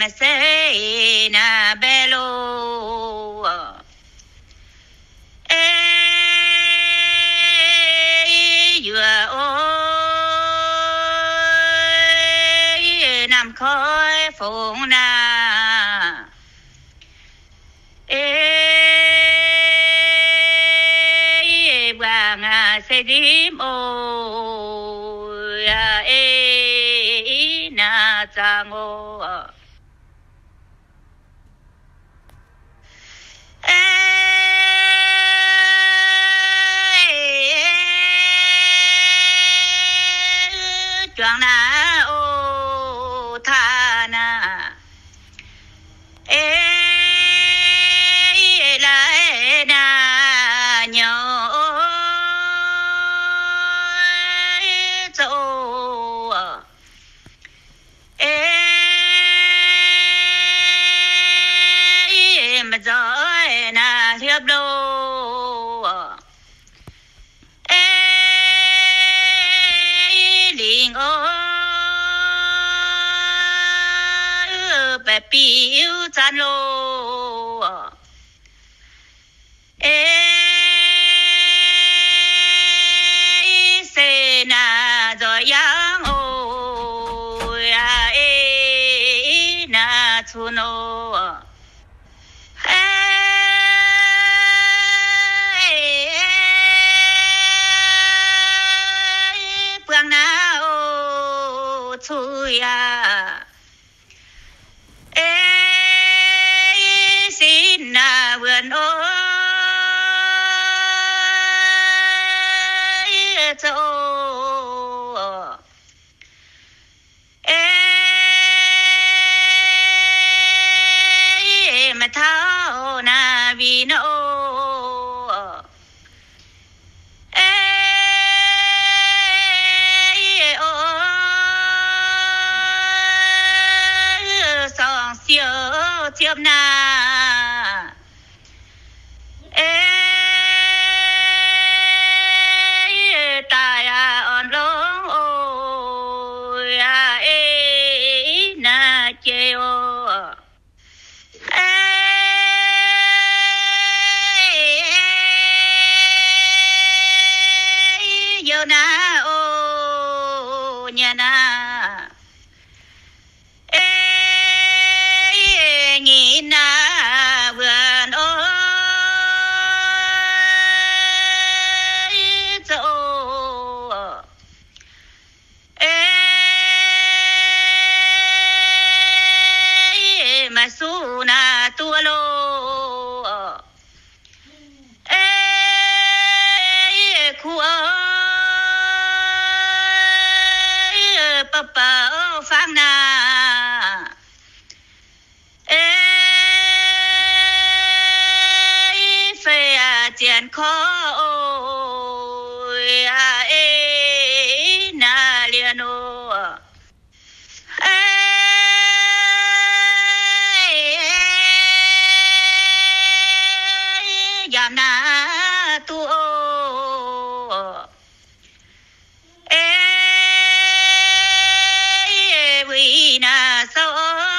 mà say na bello ê vừa ôi nằm khói phụng na ê vàng say đêm ôi ê na trang ô choàng na ô tha na ê lại na nhỏ chỗ ê mà giỏi na hiệp đô ê linh ô bé piu chan lô ê se na giỏi yang ô ê na chu nô phương na ô chui ê xin na vườn ô chỗ ê mà thao na vì nó chiêm na ê tài on lông ôi ê na chê ô yo na ô nhà na na vườn ôi chỗ ê mà su na tua lô ê khu ơi papa phang na tiền khó ôi ê na liền ô giảm na tu ô ê vì na sao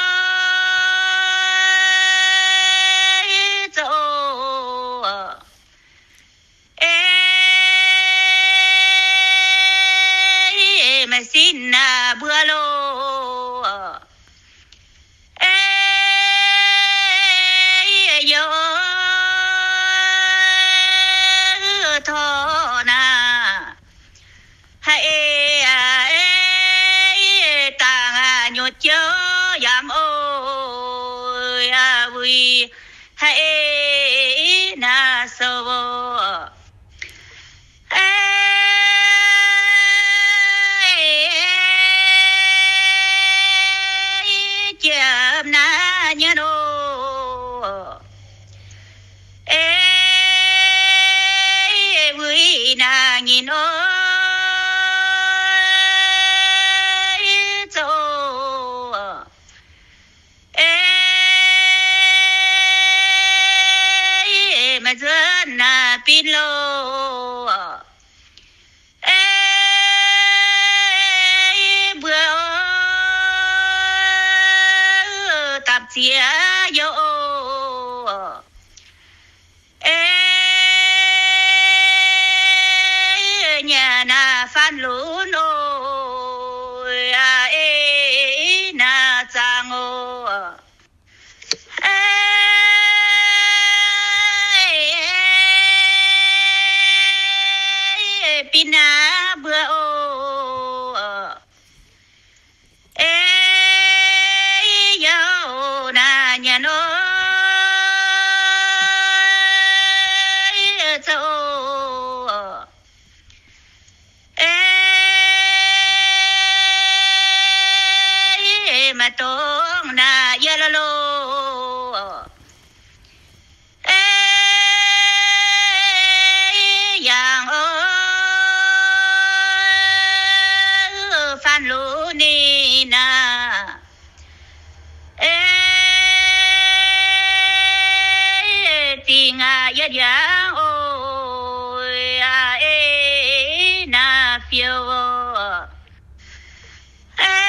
xin na bữa lô ê yo thọ na hay ta nhột chớ giảm ôi vui hay na sâu chậm na nhớ nô ê vui na nhìn ôi chỗ ê mà dân na pin lô ปีนาเบื่อโอเอ้ยนาญาโนเจ้าเอ้มาตรงนายาละโลเอ้อย่างโอฟันลูนี่นาเอ้ติงายะยาโอเอ้นาเฟียวเอ้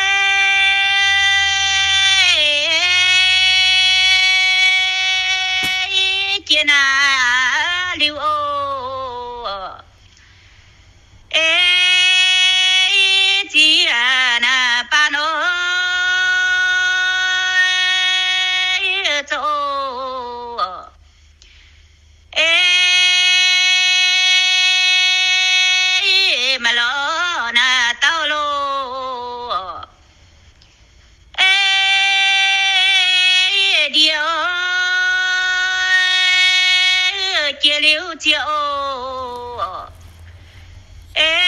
เจนาลิวโอเอ้จีอานาปาโนโจเอ้มาลอนาเต้าโลเอ้เดียวเจลิวเจโอเอ้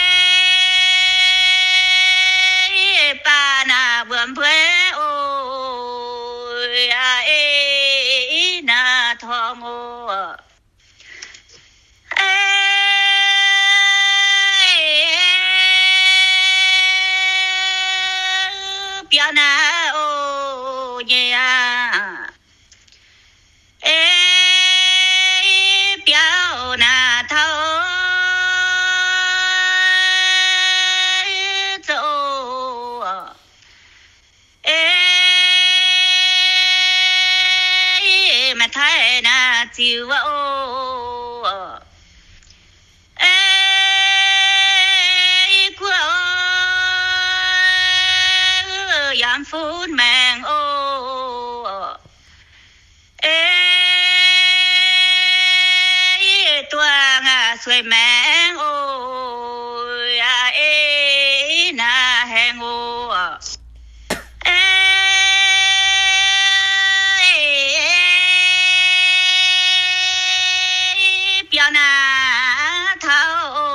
ปานาเบื่อเพื่อโอเอ้นาทองโอเอ้เปียนาโอเยเอ้เปียวนาเท่าโจเอ้มาไทยนาจิวโอเอ้กัวอยามฟูนแมงโอเอ้ตัวงาสวยแมงโอเอ้นาแหงโอเอ้เปียนาเท่า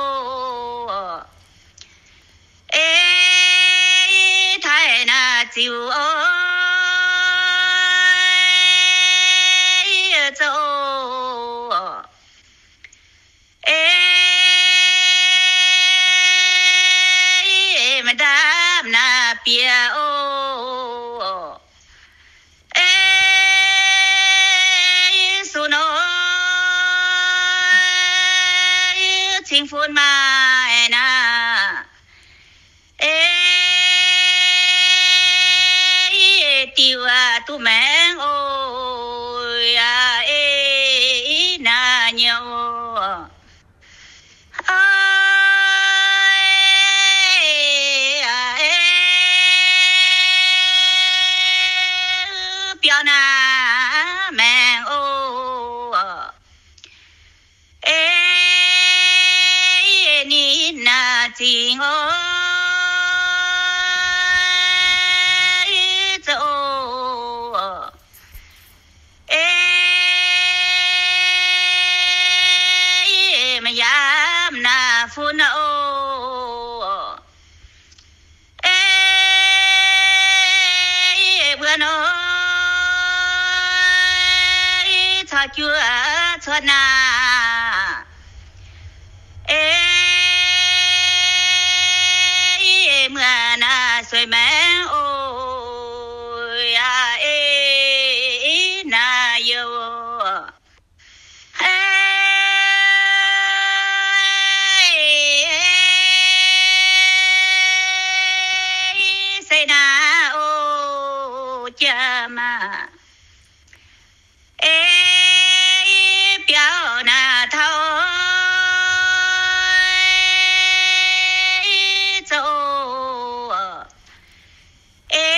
เอ้ไทยนาจิวโอโจเอ้มาดามนาเปียโอเอ้สุโนชิงฟูนมานาเอ้ติวาตุแมงโอเอ้นาเนียวเอ้เปียวนาแมงโอเอ้นี่นาจิงโอโจเอ้มายามนาฟูนโอเอ้เบื่อโนชอจัวชวนาเอ้เมื่อนาสวยแมงโอเอ้นาโยเอ้เสนาโอจามาเอ้เปียวนาเท่าโจเอ้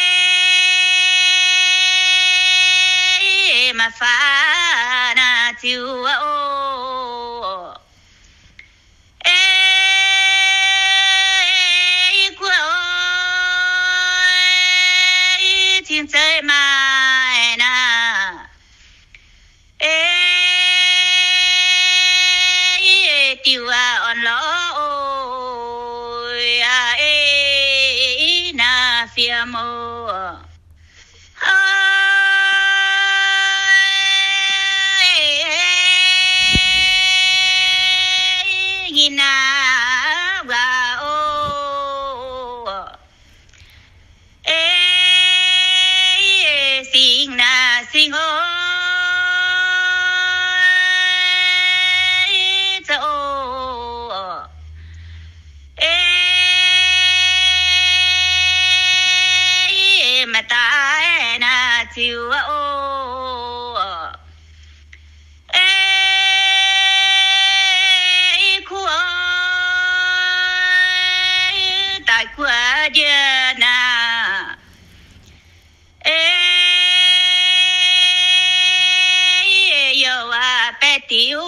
มาฟ้านาจิวโอเอ้ tiêu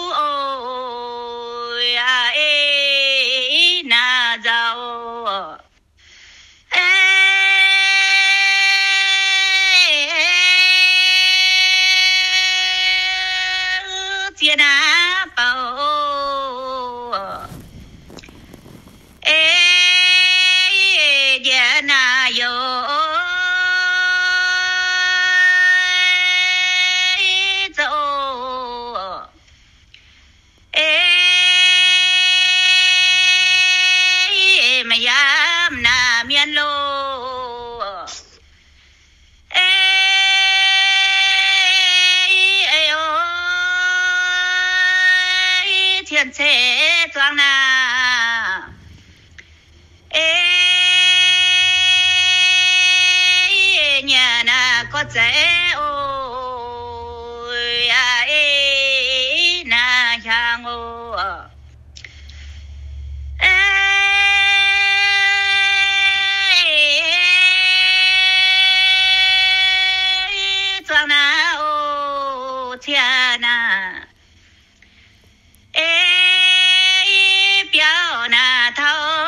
ôi na giàu thiên á bảo gia na yo mà yam na miên lô thiên thế toang na nhà na có dễ ôi na hàng ô toang na ô thiên na biểu na thâu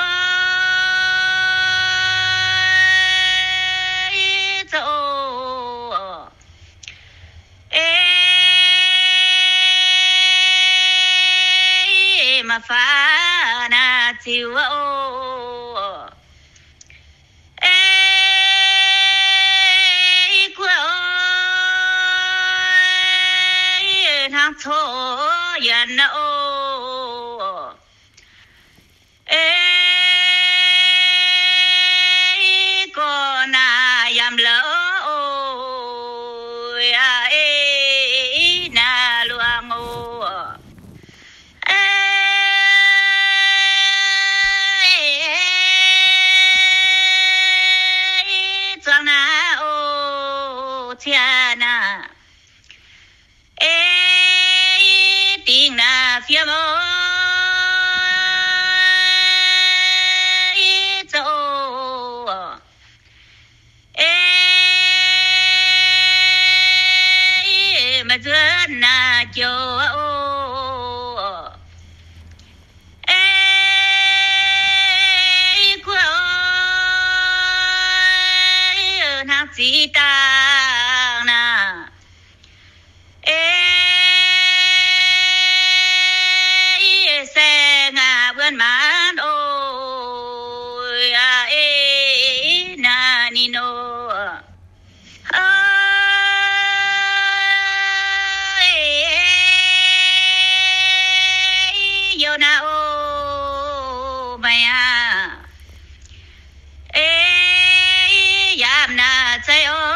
mà phá na chiều ô thang thô yên ô cô na yam lỡ ô na luang ô toang na ô thiên na tiếng na phía mô chỗ mà dân na châu nang chỉ ta na xe ngà vươn mán ôi na ni no yo na ô mày à yam na chạy ô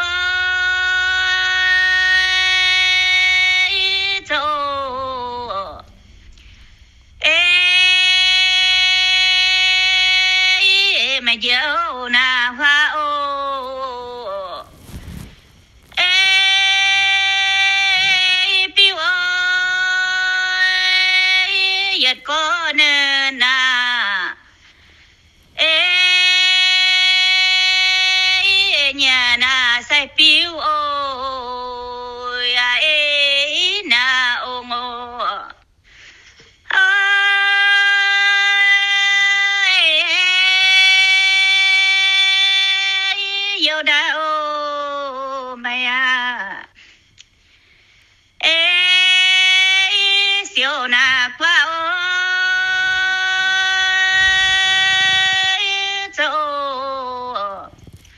chỗ mà dấu na hoa ô piu ơi giật có nên na nhà na say piu ôi na ô ngô yo da ô mày à siêu na qua ô chỗ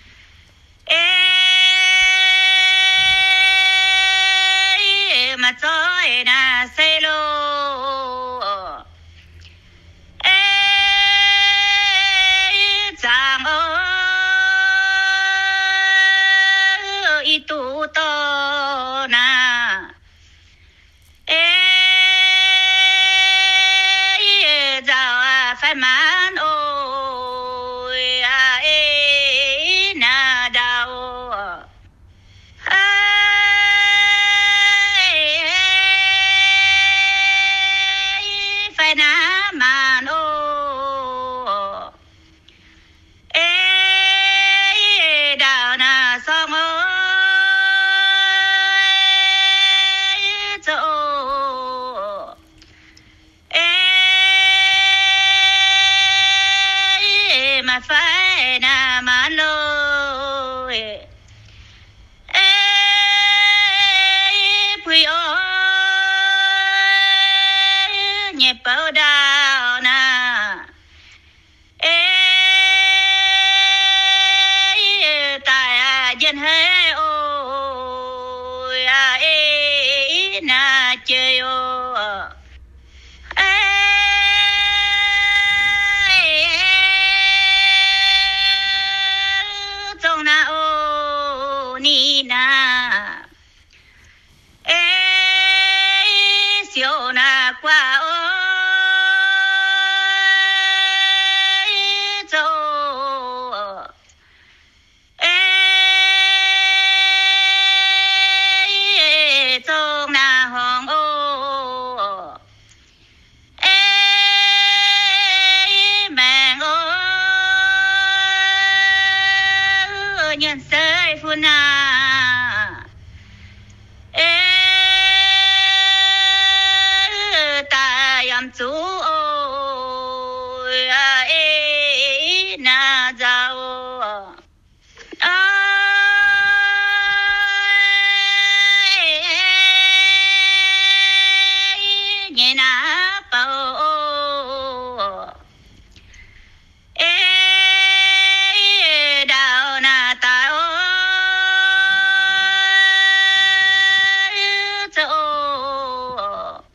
mà trôi na say lô chàng ơi tu to na giàu phải mán ôi na đau phải na màn ô đào na song ơi chỗ nhẹ bao đào na tại dân hết ôi na chơi ô trong na ô ni na siêu na qua ô châu trong na hồng ô mẹ ô nhân sơi phu na ta yam chú ôi na giao nghe na bao đào na ta châu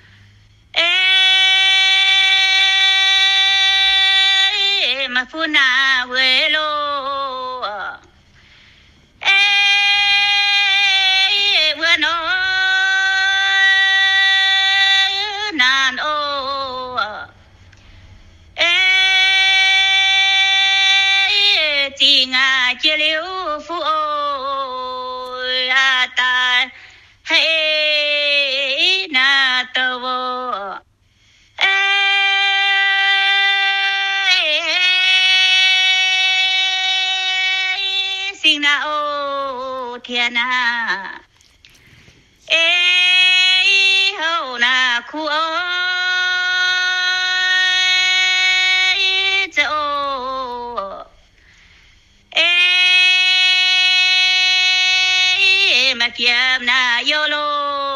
mà phu na quê lô bữa nó nàn ô chỉ ngà chia liu phu ôi ta hay na tơ vô sinh na ô thiên na hậu na khu ơi châu mà kiếm na yolo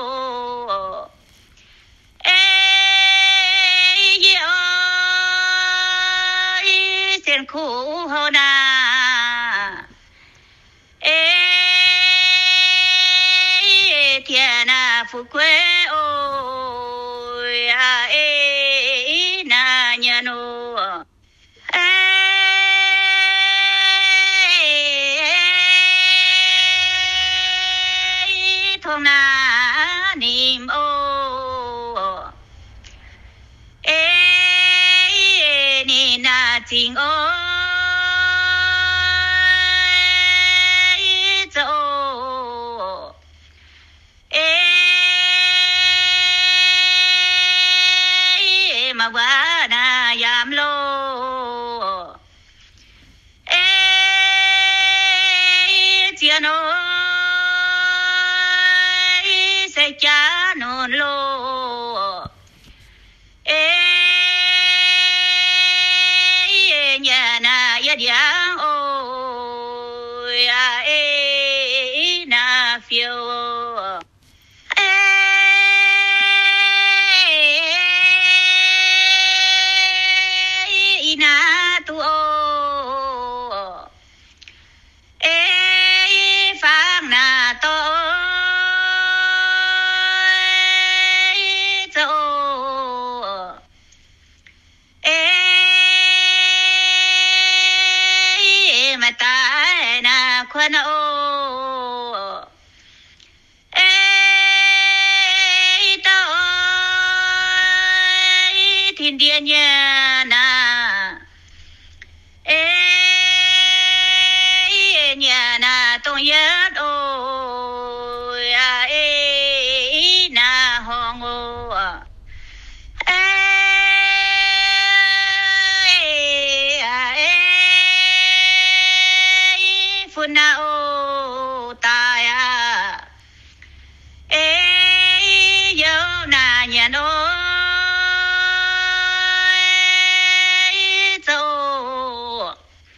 sen khu hậu na thiên na phú quê ôi na nhân ô thong na niệm ô ni na chính ô châu mà quá na yam lô chia nó sẽ cha nôn lô nhà na yết giang ôi na phiêu na tu ô phang na to châu mà ta na khuân ô tao thiên địa nhà na nhà na tông yết ôi na hong ô phu na ô ta ya yo na nhà ô châu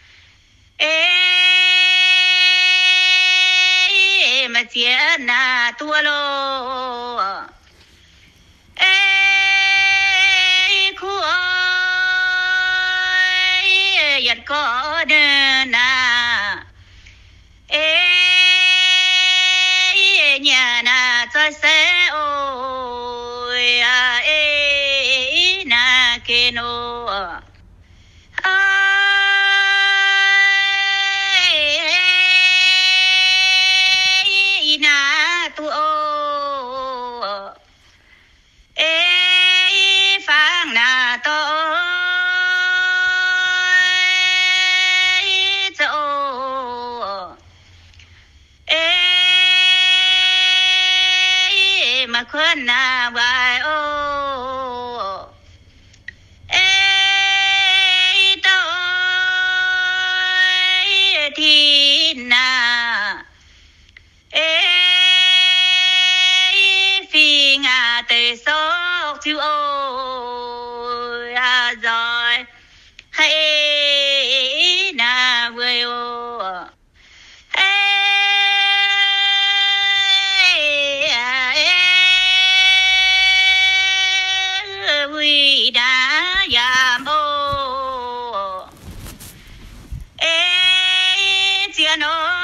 mà chia na tua lô nô na tu ô phang na to mà khuyên na bài ô tôi thì na phi ngà tê sốc chú ô rồi hay na vui ô vui đã giảm ô chia nó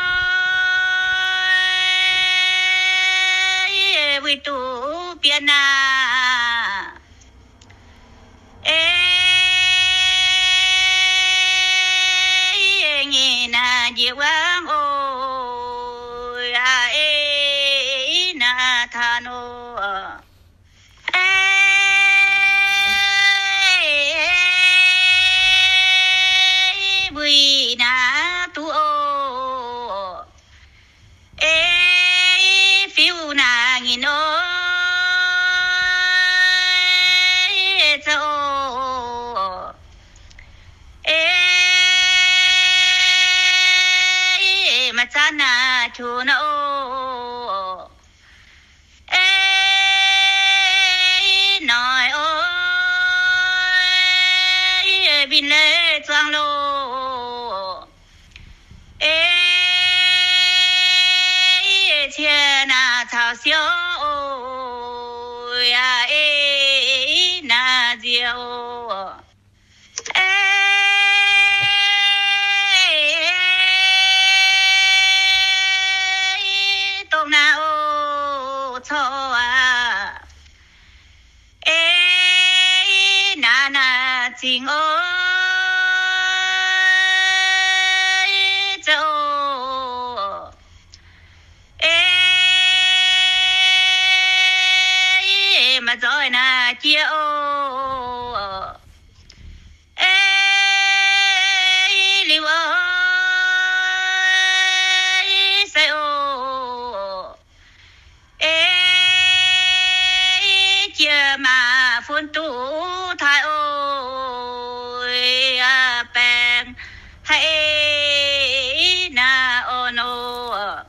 vui tu biển na nghe na dịu ấm ôi na than ô vui na tu ô phiêu na nghìn ô ô mà cha na chu na ô nói ô bin lê choang lô chia na chào xiêu na diêu tôm na ô cho na na chinh ô cho mà rồi na chia ô liu say ô chia mà phun tu thái ô bèn hay na ô nô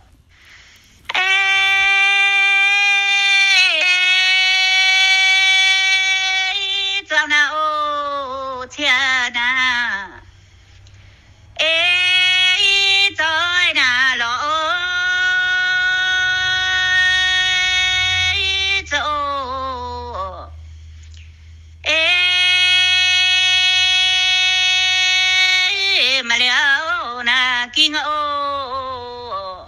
choang na ô chia na rồi na lo ô mà liao na kinh ô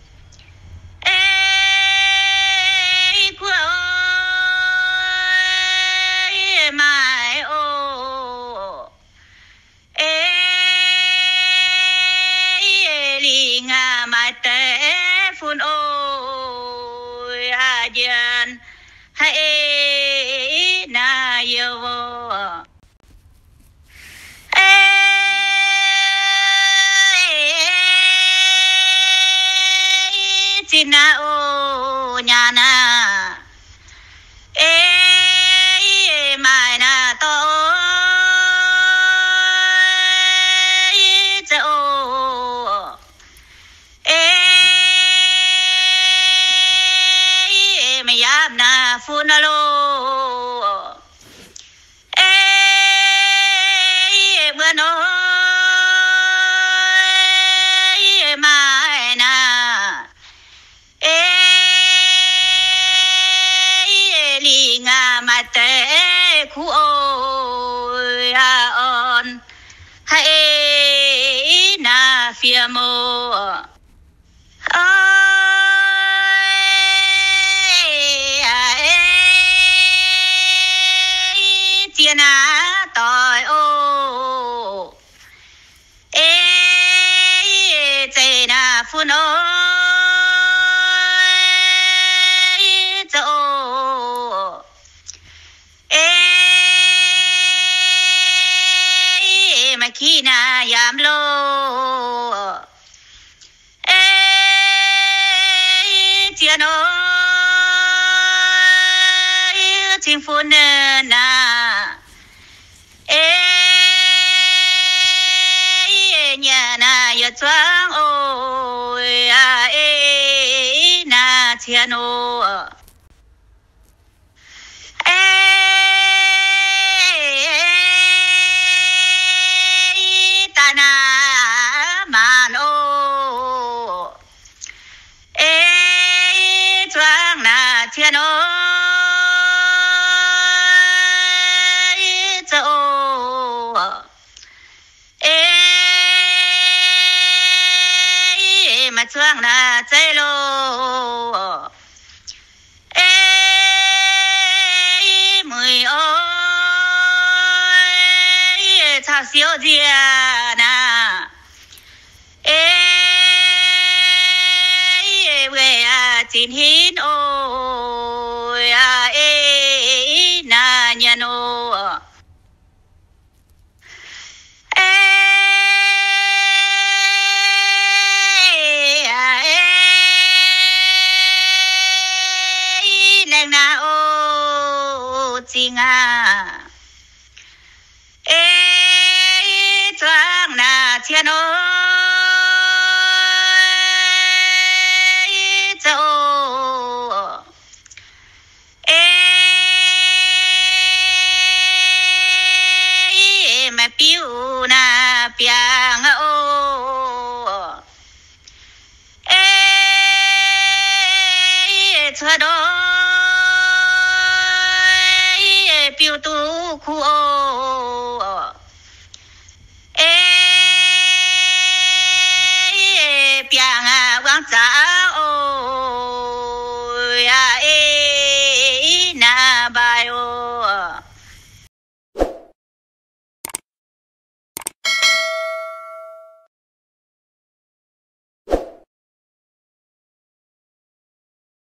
của mai ô li nga mai té phun ô dian hay na yêu vô phụ nữ dỗ mà khi na yam lô chia nó chính phụ nữ na nhà na ya choang ôi na chia nó ta na man ô choang na chia nó mà choang na chạy lô mùi ôi chào siêu dìa na về chín hin ôi na nhà nô lên na ô chính à choang na thiên ô châu mà piu na piang ô chua đó piu tu khu ô piang